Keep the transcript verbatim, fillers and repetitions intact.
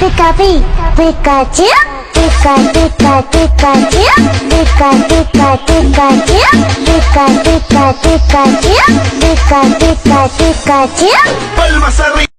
pica pi, Pikachu, pica pica Pikachu, pica pica Pikachu, pica pica Pikachu, pica pica Pikachu. Palmas arriba.